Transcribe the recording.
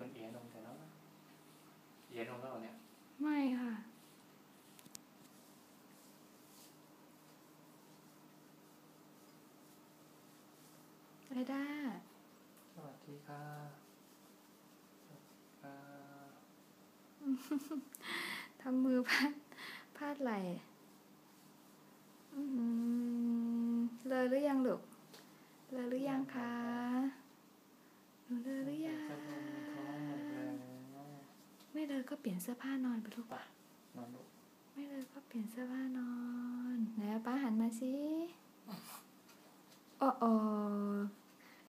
คุณเอ๋ลงแต่แล้วเอ๋ลงแล้วเนี่ยไม่ค่ะไอด้าสวัสดีค่ะทำมือพาดไหล่เลยหรือยังลูกเลยหรือยังคะหนูเลยหรือยังไม่เลยก็เปลี่ยนเสื้อผ้านอนไปลูกนอนลูกไม่เลยก็เปลี่ยนเสื้อผ้านอนไหนป้าหันมาสิโอ้